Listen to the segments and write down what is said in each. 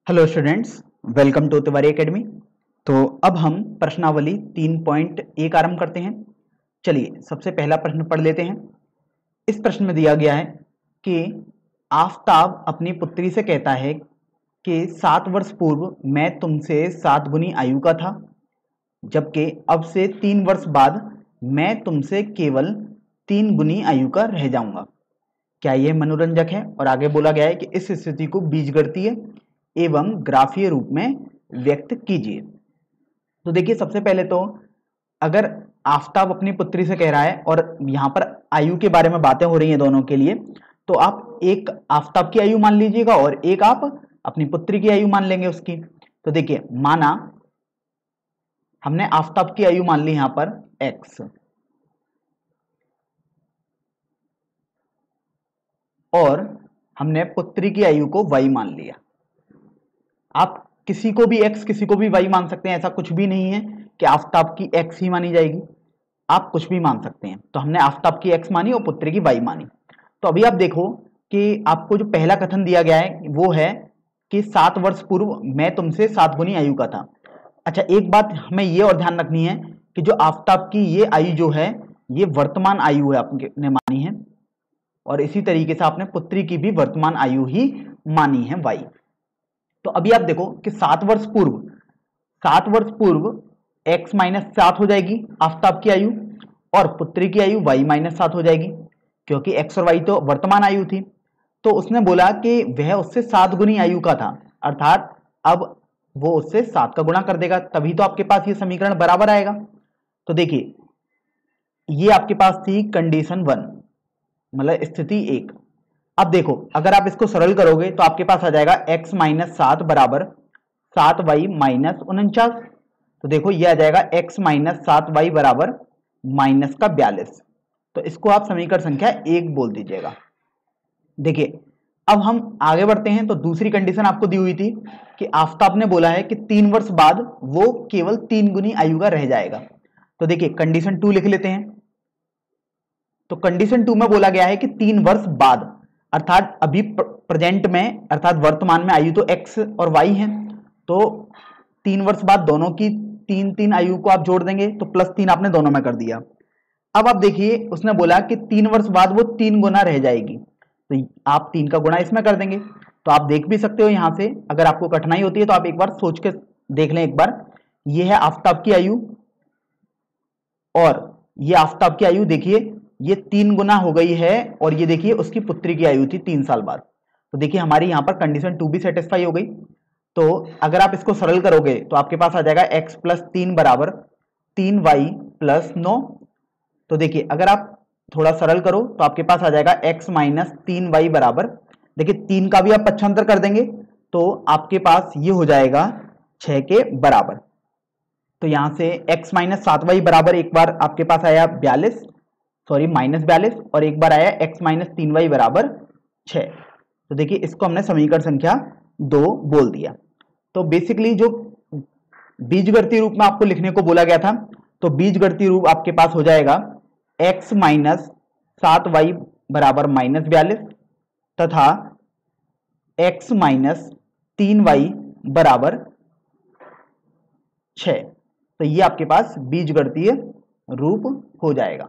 Hello students, welcome to Tiwari Academy. तो अब हम प्रश्नावली 3.1 आरंभ करते हैं। चलिए सबसे पहला प्रश्न पढ़ लेते हैं। इस प्रश्न में दिया गया है कि आफताब अपनी पुत्री से कहता है कि 7 वर्ष पूर्व मैं तुमसे 7 गुनी आयु का था, जबकि अब से 3 वर्ष बाद मैं तुमसे केवल 3 गुनी आयु का रह जाऊंगा। क्या यह मनोरंजक है? और आगे बोला गया है कि इस स्थिति को बीजगणितीय एवं ग्राफीय रूप में व्यक्त कीजिए। तो देखिए सबसे पहले तो अगर आफताब अपनी पुत्री से कह रहा है और यहाँ पर आयु के बारे में बातें हो रही हैं दोनों के लिए, तो आप एक आफताब की आयु मान लीजिएगा और एक आप अपनी पुत्री की आयु मान लेंगे उसकी। तो देखिए माना हमने आफताब की आयु मान ली यहाँ पर x और हमने पुत्री की आयु को y मान लिया। आप किसी को भी x किसी को भी y मान सकते हैं, ऐसा कुछ भी नहीं है कि आफताब की x ही मानी जाएगी, आप कुछ भी मान सकते हैं। तो हमने आफताब की x मानी और पुत्री की y मानी। तो अभी आप देखो कि आपको जो पहला कथन दिया गया है वो है कि 7 वर्ष पूर्व मैं तुमसे 7 गुनी आयु का था। अच्छा, एक बात हमें ये और ध्यान रखनी है कि जो आफताब की ये आयु जो है ये वर्तमान आयु है आपने मानी है, और इसी तरीके से आपने पुत्री की भी वर्तमान आयु ही मानी है y। तो अभी आप देखो कि 7 वर्ष पूर्व x माइनस 7 हो जाएगी आफताब की आयु, और पुत्री की आयु y माइनस 7 हो जाएगी, क्योंकि x और y तो वर्तमान आयु थी। तो उसने बोला कि वह उससे 7 गुनी आयु का था, अर्थात अब वो उससे 7 का गुणा कर देगा, तभी तो आपके पास ये समीकरण बराबर आएगा। तो देखिए ये आपके पास थी कंडीशन 1, मतलब स्थिति 1। अब देखो अगर आप इसको सरल करोगे तो आपके पास आ जाएगा x माइनस 7 बराबर 7y माइनस 49। तो देखो ये आ जाएगा x माइनस 7y बराबर माइनस का 42। तो इसको आप समीकरण संख्या 1 बोल दीजिएगा। देखिए अब हम आगे बढ़ते हैं। तो दूसरी कंडीशन आपको दी हुई थी कि आफताब ने बोला है कि 3 वर्ष बाद वो केवल 3 गुनी आयु का रह जाएगा। तो देखिए कंडीशन 2 लिख लेते हैं। तो कंडीशन 2 में बोला गया है कि 3 वर्ष बाद, अर्थात अभी प्रेजेंट में अर्थात वर्तमान में आयु तो x और y है, तो 3 वर्ष बाद दोनों की 3 आयु को आप जोड़ देंगे तो +3 आपने दोनों में कर दिया। अब आप देखिए उसने बोला कि 3 वर्ष बाद वो 3 गुना रह जाएगी, तो आप 3 का गुणा इसमें कर देंगे। तो आप देख भी सकते हो यहाँ से, अगर आपको कठिनाई होती है तो आप एक बार सोच के देख लें। एक बार ये है आफताब की आयु और ये आफताब की आयु, देखिए ये 3 गुना हो गई है, और ये देखिए उसकी पुत्री की आयु थी 3 साल बाद। तो देखिए हमारी यहाँ पर कंडीशन 2 भी सेटिस्फाई हो गई। तो अगर आप इसको सरल करोगे तो आपके पास आ जाएगा x प्लस 3 बराबर 3y प्लस 9। तो देखिए अगर आप थोड़ा सरल करो तो आपके पास आ जाएगा x माइनस 3y बराबर, देखिए 3 का भी आप पक्षांतर कर देंगे तो आपके पास ये हो जाएगा 6 के बराबर। तो यहां से x माइनस 7y बराबर एक बार आपके पास आया 42, सॉरी माइनस 42, और एक बार आया x माइनस 3y बराबर 6। तो देखिए इसको हमने समीकरण संख्या 2 बोल दिया। तो बेसिकली जो बीजगणितीय रूप में आपको लिखने को बोला गया था, तो बीजगणितीय रूप आपके पास हो जाएगा x माइनस 7y बराबर माइनस 42 तथा x माइनस 3y बराबर 6। तो ये आपके पास बीजगणितीय रूप हो जाएगा।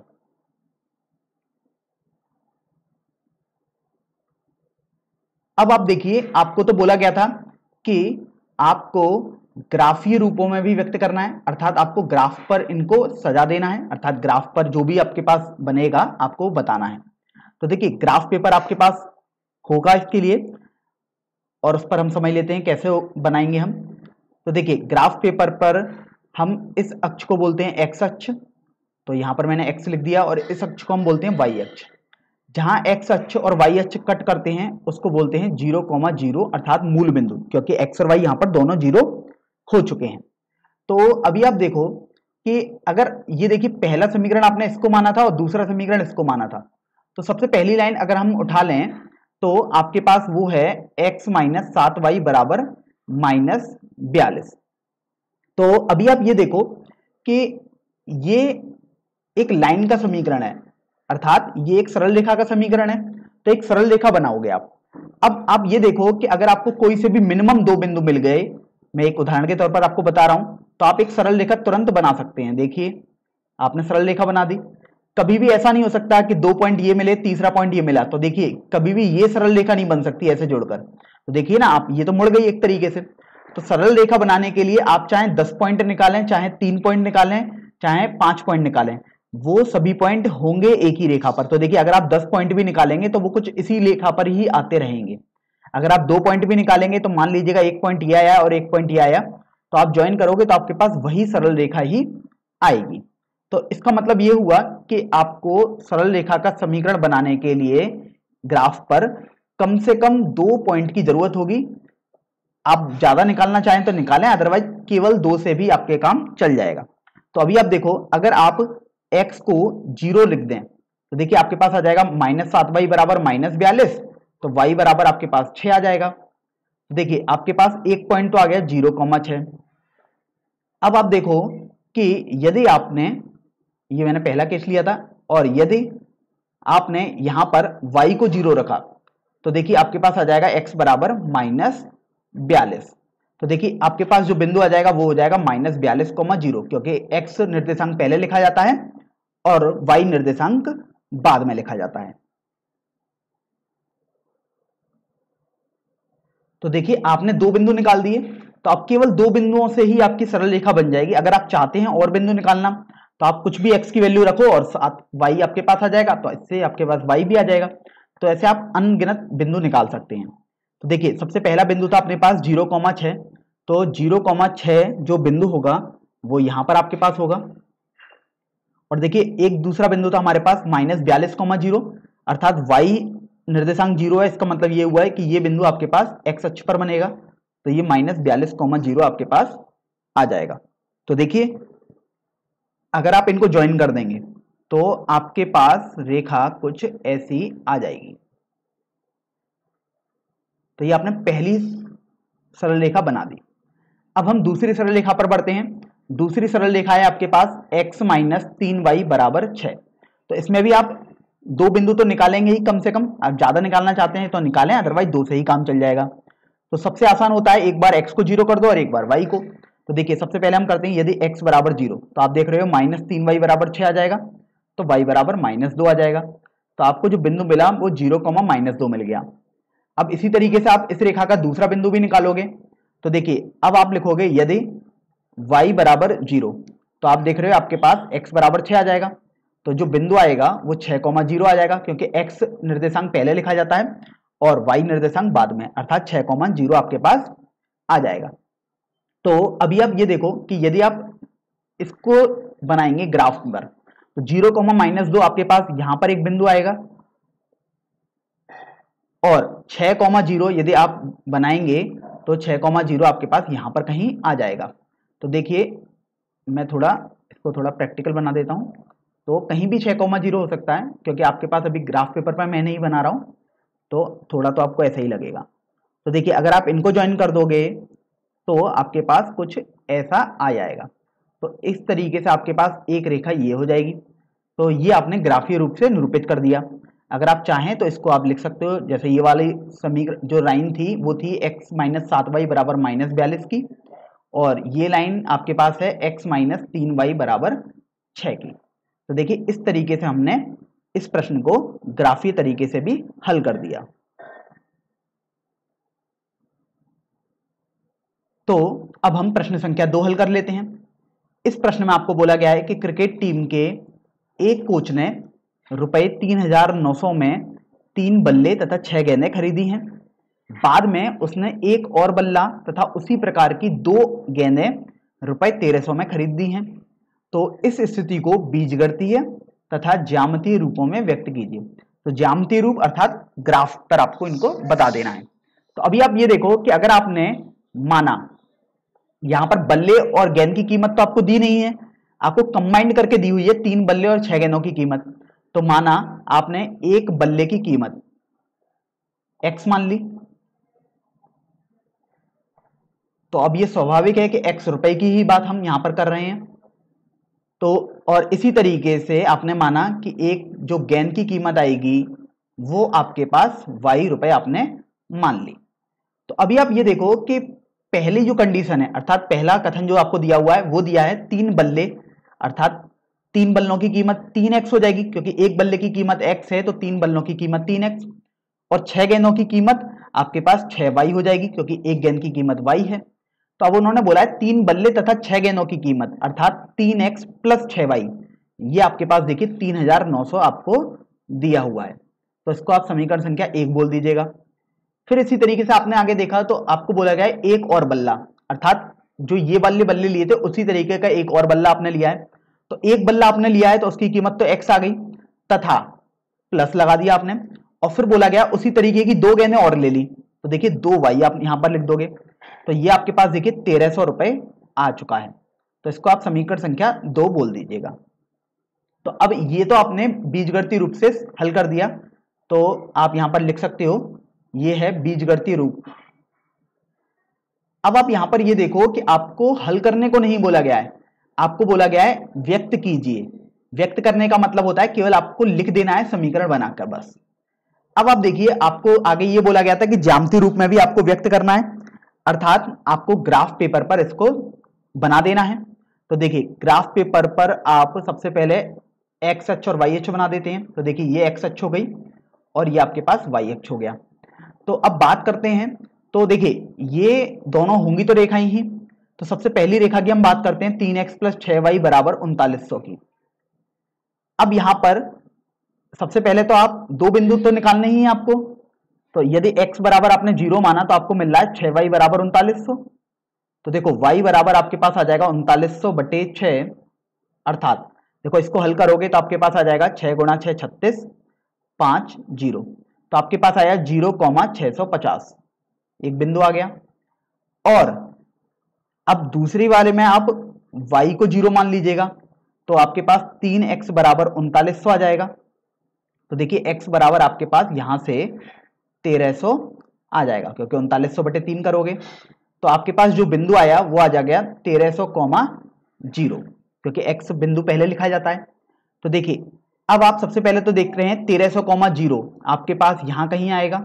अब आप देखिए आपको तो बोला गया था कि आपको ग्राफीय रूपों में भी व्यक्त करना है, अर्थात आपको ग्राफ पर इनको सजा देना है, अर्थात ग्राफ पर जो भी आपके पास बनेगा आपको बताना है। तो देखिए ग्राफ पेपर आपके पास होगा इसके लिए, और उस पर हम समझ लेते हैं कैसे बनाएंगे हम। तो देखिए ग्राफ पेपर पर हम इस अक्ष को बोलते हैं x अक्ष, तो यहां पर मैंने x लिख दिया, और इस अक्ष को हम बोलते हैं y अक्ष। जहां x अक्ष और y अक्ष कट करते हैं उसको बोलते हैं 0,0 अर्थात मूल बिंदु, क्योंकि x और y यहां पर दोनों 0 हो चुके हैं। तो अभी आप देखो कि अगर ये देखिए पहला समीकरण आपने इसको माना था और दूसरा समीकरण इसको माना था, तो सबसे पहली लाइन अगर हम उठा लें तो आपके पास वो है x माइनस 7y बराबर माइनस 42। तो अभी आप ये देखो कि ये एक लाइन का समीकरण है, अर्थात ये एक सरल रेखा का समीकरण है। तो एक सरल रेखा बनाओगे आप, अब आप ये देखो कि अगर आपको कोई से भी मिनिमम 2 बिंदु मिल गए, मैं एक उदाहरण के तौर पर आपको बता रहा हूं, तो आप एक सरल रेखा तुरंत बना सकते हैं। देखिए आपने सरल रेखा बना दी। कभी भी ऐसा नहीं हो सकता कि 2 पॉइंट ये मिले, तीसरा पॉइंट ये मिला, तो देखिए कभी भी ये सरल रेखा नहीं बन सकती ऐसे जोड़कर। तो देखिए ना आप, ये तो मुड़ गई एक तरीके से। तो सरल रेखा बनाने के लिए आप चाहे 10 पॉइंट निकालें, चाहे 3 पॉइंट निकालें, चाहे 5 पॉइंट निकालें, वो सभी पॉइंट होंगे एक ही रेखा पर। तो देखिए अगर आप 10 पॉइंट भी निकालेंगे तो वो कुछ इसी रेखा पर ही आते रहेंगे। अगर आप 2 पॉइंट भी निकालेंगे तो मान लीजिएगा एक पॉइंट ये आया और एक पॉइंट ये आया, तो आप ज्वाइन करोगे तो आपके पास वही सरल रेखा ही आएगी। तो इसका मतलब ये हुआ कि आपको सरल रेखा का समीकरण बनाने के लिए ग्राफ पर कम से कम 2 पॉइंट की जरूरत होगी। आप ज्यादा निकालना चाहें तो निकालें, अदरवाइज केवल 2 से भी आपके काम चल जाएगा। तो अभी आप देखो, अगर आप x को 0 लिख दें तो देखिए आपके पास आ जाएगा -7y बराबर -42, तो y बराबर आपके पास 6 आ जाएगा। देखिए आपके पास एक पॉइंट तो आ गया 0,6। अब आप देखो कि यदि आपने, ये मैंने पहला केस लिया था, और यदि आपने यहां पर y को 0 रखा तो देखिए आपके पास आ जाएगा x बराबर -42। तो देखिए आपके पास जो बिंदु आ जाएगा वो हो जाएगा -42,0, क्योंकि x निर्देशांक पहले लिखा जाता है और y निर्देशांक बाद में लिखा जाता है। तो देखिए आपने 2 बिंदु निकाल दिए, तो अब केवल 2 बिंदुओं से ही आपकी सरल रेखा बन जाएगी। अगर आप चाहते हैं और बिंदु निकालना तो आप कुछ भी x की वैल्यू रखो और साथ y आपके पास आ जाएगा, तो इससे आपके पास y भी आ जाएगा। तो ऐसे आप अनगिनत बिंदु निकाल सकते हैं। तो देखिए सबसे पहला बिंदु था अपने पास 0,6, तो 0,6 जो बिंदु होगा वो यहां पर आपके पास होगा। और देखिए एक दूसरा बिंदु था हमारे पास -42,0, अर्थात y निर्देशांक 0 है, इसका मतलब ये हुआ है कि ये बिंदु आपके पास x अक्ष पर बनेगा, तो ये -42,0 आपके पास आ जाएगा। तो देखिए अगर आप इनको ज्वाइन कर देंगे तो आपके पास रेखा कुछ ऐसी आ जाएगी। तो ये आपने पहली सरल रेखा बना दी। अब हम दूसरी सरल रेखा पर बढ़ते हैं। दूसरी सरल रेखा है आपके पास x - 3y बराबर 6। तो इसमें भी आप 2 बिंदु तो निकालेंगे ही कम से कम। आप ज्यादा निकालना चाहते हैं तो निकालें, अदरवाइज 2 से ही काम चल जाएगा। तो सबसे आसान होता है, एक बार x को 0 कर दो और एक बार y को। तो देखिए सबसे पहले हम करते हैं, यदि x बराबर 0 तो आप देख रहे हो -3y बराबर 6 आ जाएगा, तो y बराबर -2 आ जाएगा। तो आपको जो बिंदु मिला वो 0,-2 मिल गया। अब इसी तरीके से आप इस रेखा का दूसरा बिंदु भी निकालोगे। तो देखिए अब आप लिखोगे यदि y बराबर 0, तो आप देख रहे हो आपके पास x बराबर 6 आ जाएगा। तो जो बिंदु आएगा वो 6,0 आ जाएगा, क्योंकि x निर्देशांक पहले लिखा जाता है और y निर्देशांक बाद में, अर्थात 6,0 आपके पास आ जाएगा। तो अभी आप ये देखो कि यदि आप इसको बनाएंगे ग्राफ पर, तो 0,-2 आपके पास यहां पर एक बिंदु आएगा, और 6,0 यदि आप बनाएंगे तो 6,0 आपके पास यहां पर कहीं आ जाएगा। तो देखिए मैं इसको थोड़ा प्रैक्टिकल बना देता हूं। तो कहीं भी 6,0 हो सकता है, क्योंकि आपके पास अभी ग्राफ पेपर पर मैं नहीं बना रहा हूं, तो थोड़ा तो आपको ऐसा ही लगेगा। तो देखिए अगर आप इनको ज्वाइन कर दोगे तो आपके पास कुछ ऐसा आ जाएगा। तो इस तरीके से आपके पास एक रेखा ये हो जाएगी। तो ये आपने ग्राफीय रूप से निरूपित कर दिया। अगर आप चाहें तो इसको आप लिख सकते हो, जैसे ये वाली समीकरण जो लाइन थी वो थी x - 7y बराबर -42 की, और ये लाइन आपके पास है x - 3y बराबर 6 की। तो देखिए इस तरीके से हमने इस प्रश्न को ग्राफीय तरीके से भी हल कर दिया। तो अब हम प्रश्न संख्या 2 हल कर लेते हैं। इस प्रश्न में आपको बोला गया है कि क्रिकेट टीम के एक कोच ने ₹3,900 में 3 बल्ले तथा 6 गेंदें खरीदी हैं। बाद में उसने एक और बल्ला तथा उसी प्रकार की 2 गेंदें ₹1,300 में खरीद दी हैं। तो इस स्थिति को बीजगणितीय तथा ज्यामितीय रूपों में व्यक्त कीजिए। तो ज्यामितीय रूप अर्थात ग्राफ पर आपको इनको बता देना है। तो अभी आप ये देखो कि अगर आपने माना यहां पर बल्ले और गेंद की कीमत तो आपको दी नहीं है, आपको कंबाइंड करके दी हुई है 3 बल्ले और 6 गेंदों की कीमत। तो माना आपने एक बल्ले की कीमत x मान ली, तो अब ये स्वाभाविक है कि x रुपए की ही बात हम यहां पर कर रहे हैं। तो और इसी तरीके से आपने माना कि एक जो गेंद की कीमत आएगी वो आपके पास y रुपए आपने मान ली। तो अभी आप ये देखो कि पहली जो कंडीशन है, अर्थात पहला कथन जो आपको दिया हुआ है वो दिया है 3 बल्ले, अर्थात 3 बल्लों की कीमत 3x हो जाएगी, क्योंकि एक बल्ले की कीमत x है तो 3 बल्लों की कीमत 3x, और 6 गेंदों की कीमत आपके पास 6y हो जाएगी, क्योंकि एक गेंद की कीमत y है। तो अब उन्होंने बोला है 3 बल्ले तथा 6 गेंदों की कीमत अर्थात 3x प्लस 6y, ये आपके पास देखिए 3900 आपको दिया हुआ है। तो इसको आप समीकरण संख्या 1 बोल दीजिएगा। फिर इसी तरीके से आपने आगे देखा तो आपको बोला गया है एक और बल्ला, अर्थात जो ये वाले बल्ले लिए थे उसी तरीके का एक और बल्ला आपने लिया है। तो एक बल्ला आपने लिया है तो उसकी कीमत तो x आ गई, तथा प्लस लगा दिया आपने, और फिर बोला गया उसी तरीके की 2 गेंदें और ले ली, तो देखिए 2y आप यहां पर लिख दोगे, तो ये आपके पास देखिए 1300 रुपए आ चुका है। तो इसको आप समीकरण संख्या 2 बोल दीजिएगा। तो अब ये तो आपने बीजगणितीय रूप से हल कर दिया, तो आप यहां पर लिख सकते हो ये है बीजगणितीय रूप। अब आप यहां पर ये देखो कि आपको हल करने को नहीं बोला गया है, आपको बोला गया है व्यक्त कीजिए। व्यक्त करने का मतलब होता है केवल आपको लिख देना है समीकरण बनाकर, बस। अब आप देखिए आपको आगे ये बोला गया था कि ज्यामितीय रूप में भी आपको व्यक्त करना है, अर्थात आपको ग्राफ पेपर पर इसको बना देना है। तो देखिए ग्राफ पेपर पर आप सबसे पहले एक्स अक्ष और वाई अक्ष बना देते हैं। तो देखिए ये एक्स अक्ष हो गई और ये आपके पास वाई अक्ष हो गया। तो अब बात करते हैं, तो देखिए ये दोनों होंगी तो रेखाएं ही। तो सबसे पहली रेखा की हम बात करते हैं 3x प्लस 6y बराबर 3900 की। अब यहां पर सबसे पहले तो आप दो बिंदु तो निकालने ही है आपको। तो यदि x बराबर आपने 0 माना तो आपको मिल रहा है 6y बराबर 3900। तो देखो y बराबर आपके पास आ जाएगा 3900 बटे 6, अर्थात देखो इसको हल करोगे तो आपके पास आ जाएगा 6 गुणा 6 36, 5 0, तो आपके पास आया 0,650, एक बिंदु आ गया। और अब दूसरी वाले में आप y को 0 मान लीजिएगा, तो आपके पास 3x बराबर 3900 आ जाएगा। तो देखिए x बराबर आपके पास यहां से 1300 आ जाएगा, क्योंकि 3900 बटे 3 करोगे तो आपके पास जो बिंदु आया वो आ जा गया 1300,0, क्योंकि x बिंदु पहले लिखा जाता है। तो देखिए अब आप सबसे पहले तो देख रहे हैं 1300,0 आपके पास यहां कहीं आएगा,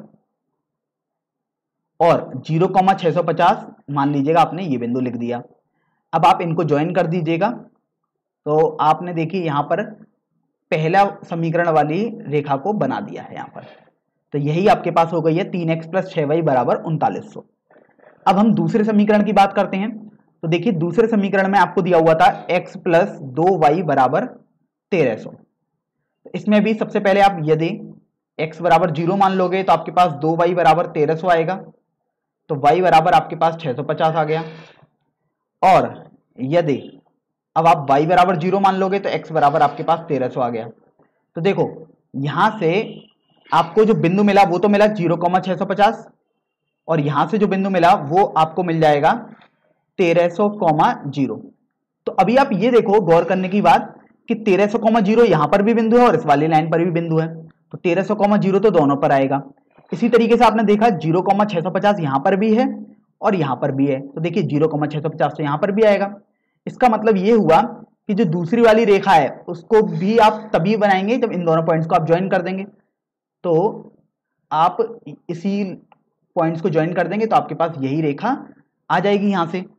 और 0,650 मान लीजिएगा आपने ये बिंदु लिख दिया। अब आप इनको ज्वाइन कर दीजिएगा, तो आपने देखिए यहां पर पहला समीकरण वाली रेखा को बना दिया है यहां पर। तो यही आपके पास हो गई है 3x प्लस 6y बराबर 3900। अब हम दूसरे समीकरण की बात करते हैं। तो देखिए दूसरे समीकरण में आपको दिया हुआ था x प्लस 2y बराबर 1300। इसमें भी सबसे पहले आप यदि x बराबर 0 मान लोगे तो आपके पास 2y बराबर 1300 आएगा, तो y बराबर आपके पास 650 आ गया। और यदि अब आप y बराबर 0 मान लोगे तो x बराबर आपके पास 1300 आ गया। तो देखो यहां से आपको जो बिंदु मिला वो तो मिला 0,650, और यहां से जो बिंदु मिला वो आपको मिल जाएगा 1300,0। तो अभी आप ये देखो गौर करने की बात कि 1300,0 यहां पर भी बिंदु है और इस वाली लाइन पर भी बिंदु है, तो 1300,0 तो दोनों पर आएगा। इसी तरीके से आपने देखा 0,650 यहां पर भी है और यहां पर भी है, तो देखिए 0,650 तो यहां पर भी आएगा। इसका मतलब ये हुआ कि जो दूसरी वाली रेखा है उसको भी आप तभी बनाएंगे जब इन दोनों पॉइंट्स को आप ज्वाइन कर देंगे। तो आप इसी पॉइंट्स को ज्वाइन कर देंगे तो आपके पास यही रेखा आ जाएगी यहां से।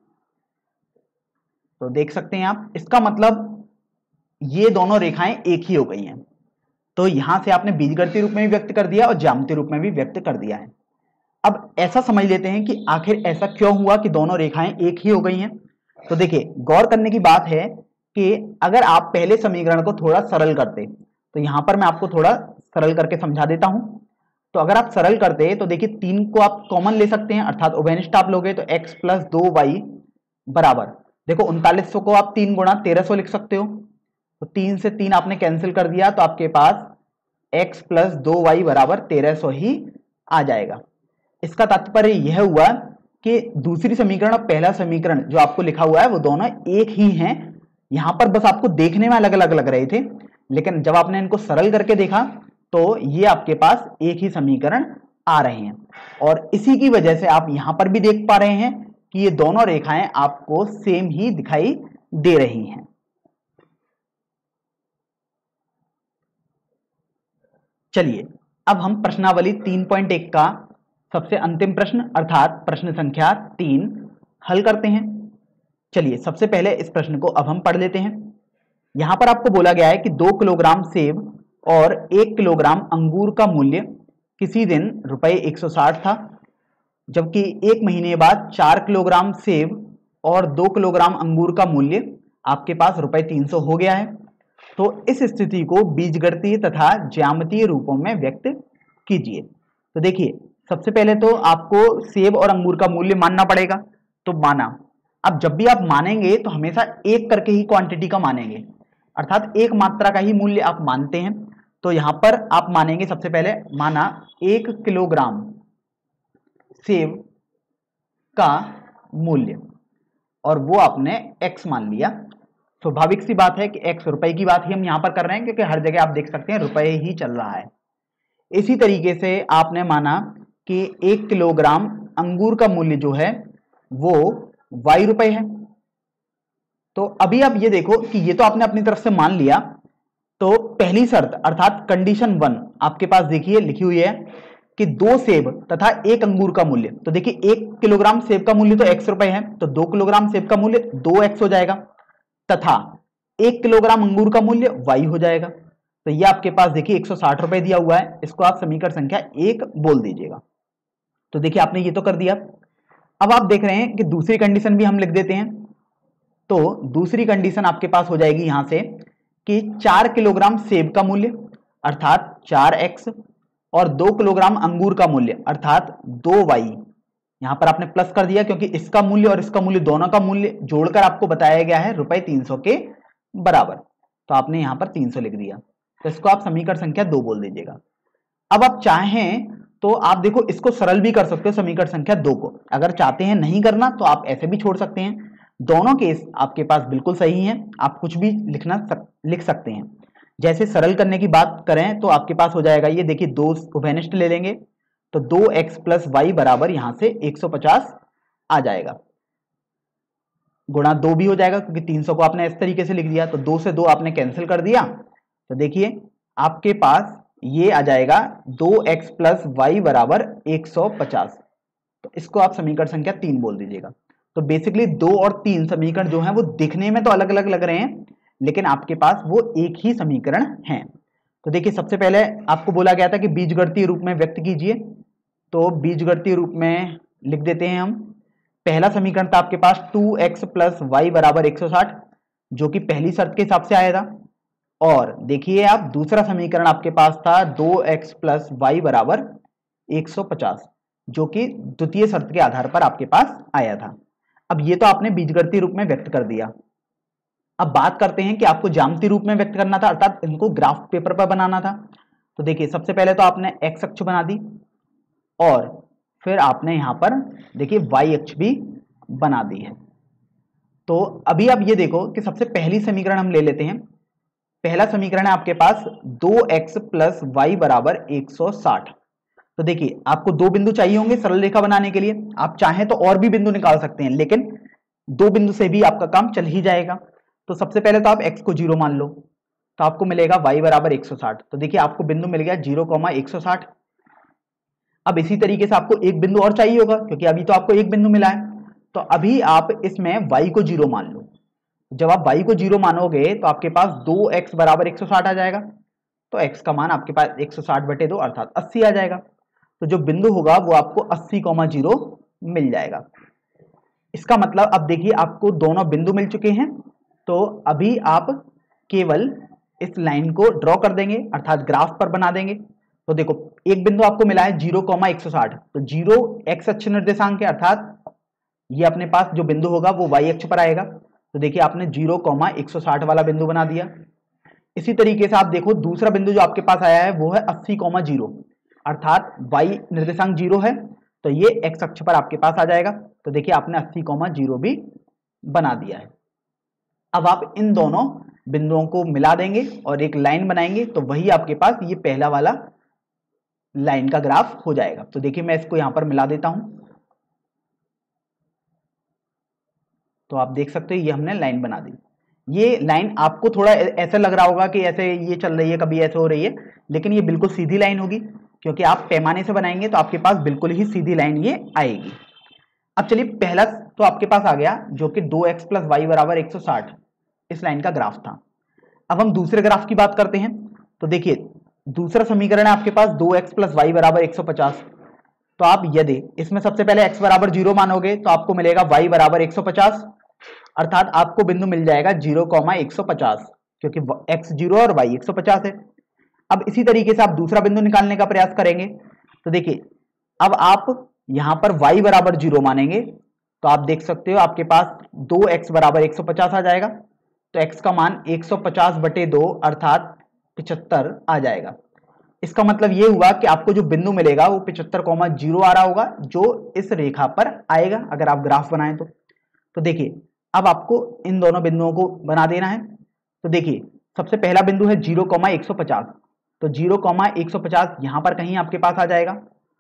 तो देख सकते हैं आप, इसका मतलब ये दोनों रेखाएं एक ही हो गई हैं। तो यहां से आपने बीजगणितीय रूप में भी व्यक्त कर दिया और ज्यामितीय रूप में भी व्यक्त कर दिया है। अब ऐसा समझ लेते हैं कि आखिर ऐसा क्यों हुआ कि दोनों रेखाएं एक ही हो गई हैं। तो देखिए गौर करने की बात है कि अगर आप पहले समीकरण को थोड़ा सरल करते, तो यहां पर मैं आपको थोड़ा सरल करके समझा देता हूं। तो अगर आप सरल करते तो देखिए 3 को आप कॉमन ले सकते हैं, अर्थात उभयनिष्ठ आप लोगे तो x प्लस 2y बराबर, देखो 3900 को आप 3 गुणा 1300 लिख सकते हो। तो 3 से 3 आपने कैंसिल कर दिया तो आपके पास x प्लस 2y बराबर 1300 ही आ जाएगा। इसका तात्पर्य यह हुआ कि दूसरी समीकरण और पहला समीकरण जो आपको लिखा हुआ है वो दोनों एक ही हैं। यहां पर बस आपको देखने में अलग अलग लग रहे थे, लेकिन जब आपने इनको सरल करके देखा तो ये आपके पास एक ही समीकरण आ रहे हैं। और इसी की वजह से आप यहां पर भी देख पा रहे हैं कि ये दोनों रेखाएं आपको सेम ही दिखाई दे रही हैं। चलिए अब हम प्रश्नावली 3.1 का सबसे अंतिम प्रश्न अर्थात प्रश्न संख्या 3 हल करते हैं। चलिए सबसे पहले इस प्रश्न को अब हम पढ़ लेते हैं। यहां पर आपको बोला गया है कि 2 किलोग्राम सेब और 1 किलोग्राम अंगूर का मूल्य किसी दिन रुपए 160 था, जबकि 1 महीने बाद 4 किलोग्राम सेब और 2 किलोग्राम अंगूर का मूल्य आपके पास रुपए 300 हो गया है। तो इस स्थिति को बीजगणितीय तथा ज्यामितीय रूपों में व्यक्त कीजिए। तो देखिए सबसे पहले तो आपको सेब और अंगूर का मूल्य मानना पड़ेगा, तो माना। अब जब भी आप मानेंगे तो हमेशा एक करके ही क्वांटिटी का मानेंगे, अर्थात एक मात्रा का ही मूल्य आप मानते हैं। तो यहां पर आप मानेंगे सबसे पहले, माना 1 किलोग्राम सेब का मूल्य और वो आपने x मान लिया। स्वाभाविक सी बात है कि x रुपए की बात ही हम यहां पर कर रहे हैं, क्योंकि हर जगह आप देख सकते हैं रुपए ही चल रहा है। इसी तरीके से आपने माना कि 1 किलोग्राम अंगूर का मूल्य जो है वो y रुपए है। तो अभी आप ये देखो कि ये तो आपने अपनी तरफ से मान लिया। तो पहली शर्त अर्थात कंडीशन 1 आपके पास देखिए लिखी हुई है कि 2 सेब तथा 1 अंगूर का मूल्य। तो देखिए 1 किलोग्राम सेब का मूल्य तो x रुपए है, तो 2 किलोग्राम सेब का मूल्य 2x हो जाएगा, तथा 1 किलोग्राम अंगूर का मूल्य y हो जाएगा। तो ये आपके पास देखिए 160 रुपए दिया हुआ है, इसको आप समीकरण संख्या 1 बोल दीजिएगा। तो देखिए आपने ये तो कर दिया। अब आप देख रहे हैं कि दूसरी कंडीशन भी हम लिख देते हैं। तो दूसरी कंडीशन आपके पास हो जाएगी यहां से कि 4 किलोग्राम सेब का मूल्य अर्थात 4x और 2 किलोग्राम अंगूर का मूल्य अर्थात 2y। यहां पर आपने प्लस कर दिया क्योंकि इसका मूल्य और इसका मूल्य दोनों का मूल्य जोड़कर आपको बताया गया है रुपए 300 के बराबर। तो आपने यहां पर 300 लिख दिया, तो इसको आप समीकरण संख्या 2 बोल दीजिएगा। अब आप चाहें तो आप देखो इसको सरल भी कर सकते हो समीकरण संख्या 2 को। अगर चाहते हैं नहीं करना तो आप ऐसे भी छोड़ सकते हैं। दोनों केस आपके पास बिल्कुल सही हैं, आप कुछ भी लिख सकते हैं। जैसे सरल करने की बात करें तो आपके पास हो जाएगा, ये देखिए 2 उभयनिष्ठ ले लेंगे तो 2x प्लस वाई बराबर यहां से 150 आ जाएगा, गुणा 2 भी हो जाएगा क्योंकि 300 को आपने इस तरीके से लिख दिया। तो 2 से 2 आपने कैंसिल कर दिया, तो देखिए आपके पास ये आ जाएगा 2x प्लस वाई बराबर 150। तो इसको आप समीकरण संख्या 3 बोल दीजिएगा। तो बेसिकली 2 और 3 समीकरण जो हैं वो दिखने में तो अलग अलग लग रहे हैं, लेकिन आपके पास वो एक ही समीकरण है। तो देखिए सबसे पहले आपको बोला गया था कि बीजगणितीय रूप में व्यक्त कीजिए, तो बीजगणितीय रूप में लिख देते हैं हम। पहला समीकरण था आपके पास 2x प्लस वाई बराबर 160, जो कि पहली शर्त के हिसाब से आया था। और देखिए आप दूसरा समीकरण आपके पास था 2x प्लस वाई बराबर 150, जो कि द्वितीय शर्त के आधार पर आपके पास आया था। अब ये तो आपने बीजगणितीय रूप में व्यक्त कर दिया। अब बात करते हैं कि आपको ज्यामितीय रूप में व्यक्त करना था, अर्थात इनको ग्राफ पेपर पर बनाना था। तो देखिए सबसे पहले तो आपने x अक्ष बना दी और फिर आपने यहां पर देखिए y अक्ष भी बना दी है। तो अभी आप ये देखो कि सबसे पहली समीकरण हम ले लेते हैं। पहला समीकरण है आपके पास 2x प्लस वाई बराबर 160। तो देखिए आपको 2 बिंदु चाहिए होंगे सरल रेखा बनाने के लिए। आप चाहें तो और भी बिंदु निकाल सकते हैं, लेकिन 2 बिंदु से भी आपका काम चल ही जाएगा। तो सबसे पहले तो आप x को 0 मान लो, तो आपको मिलेगा y बराबर 160। तो देखिए आपको बिंदु मिल गया 0,160। अब इसी तरीके से आपको एक बिंदु और चाहिए होगा, क्योंकि अभी तो आपको एक बिंदु मिला है। तो अभी आप इसमें y को 0 मान लो। जब आप y को 0 मानोगे तो आपके पास 2x बराबर 160 आ जाएगा। तो x का मान आपके पास 160/2 अर्थात 80 आ जाएगा। तो जो बिंदु होगा वो आपको 80,0 मिल जाएगा। इसका मतलब अब देखिए आपको दोनों बिंदु मिल चुके हैं। तो अभी आप केवल इस लाइन को ड्रॉ कर देंगे, अर्थात ग्राफ पर बना देंगे। तो देखो एक बिंदु आपको मिला है 0,160, तो 0 x अक्ष निर्देशांक है, अर्थात ये अपने पास जो बिंदु होगा वो y अक्ष पर आएगा। तो देखिए आपने 0,160 वाला बिंदु बना दिया। इसी तरीके से आप देखो दूसरा बिंदु जो आपके पास आया है वो है 80,0, अर्थात y निर्देशांक 0 है, तो ये x अक्ष पर आपके पास आ जाएगा। तो देखिए आपने 80,0 भी बना दिया है। अब आप इन दोनों बिंदुओं को मिला देंगे और एक लाइन बनाएंगे, तो वही आपके पास ये पहला वाला लाइन का ग्राफ हो जाएगा। तो देखिए मैं इसको यहां पर मिला देता हूं, तो आप देख सकते हो ये हमने लाइन बना दी। ये लाइन आपको थोड़ा ऐसा लग रहा होगा कि ऐसे ये चल रही है, कभी ऐसे हो रही है, लेकिन ये बिल्कुल सीधी लाइन होगी। क्योंकि आप पैमाने से बनाएंगे तो आपके पास बिल्कुल ही सीधी लाइन ये आएगी। अब चलिए पहला तो आपके पास आ गया जो कि 2x प्लस वाई बराबर 160 इस लाइन का ग्राफ था। अब हम दूसरे ग्राफ की बात करते हैं। तो देखिए दूसरा समीकरण है आपके पास 2x प्लस वाई बराबर 150। तो आप यदि इसमें सबसे पहले x बराबर 0 मानोगे तो आपको मिलेगा y बराबर 150, अर्थात आपको बिंदु मिल जाएगा 0,150 क्योंकि x 0 और y 150 है। अब इसी तरीके से आप दूसरा बिंदु निकालने का प्रयास करेंगे। तो देखिए अब आप यहां पर y बराबर 0 मानेंगे तो आप देख सकते हो आपके पास 2x बराबर 150 आ जाएगा। तो x का मान 150/2 अर्थात 75 आ जाएगा। इसका मतलब ये हुआ कि आपको जो बिंदु मिलेगा वो 75,0 आ रहा होगा जो इस रेखा पर आएगा अगर आप ग्राफ बनाएं तो देखिए अब आपको इन दोनों बिंदुओं को बना देना है। तो देखिए सबसे पहला बिंदु है 0,150, तो 0,150 यहां पर कहीं आपके पास आ जाएगा।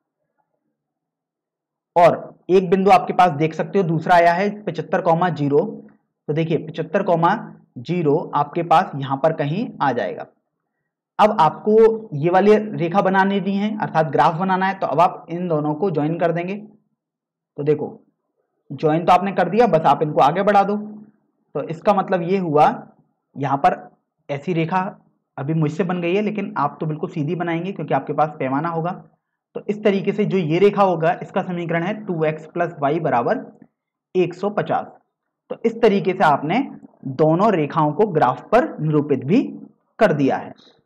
और एक बिंदु आपके पास देख सकते हो दूसरा आया है 75,0, तो देखिए 75,0 आपके पास यहां पर कहीं आ जाएगा। अब आपको ये वाली रेखा बनानी दी है अर्थात ग्राफ बनाना है, तो अब आप इन दोनों को ज्वाइन कर देंगे। तो देखो ज्वाइन तो आपने कर दिया, बस आप इनको आगे बढ़ा दो। तो इसका मतलब ये हुआ यहाँ पर ऐसी रेखा अभी मुझसे बन गई है, लेकिन आप तो बिल्कुल सीधी बनाएंगे क्योंकि आपके पास पैमाना होगा। तो इस तरीके से जो ये रेखा होगा इसका समीकरण है 2x प्लस वाई बराबर 150। तो इस तरीके से आपने दोनों रेखाओं को ग्राफ पर निरूपित भी कर दिया है।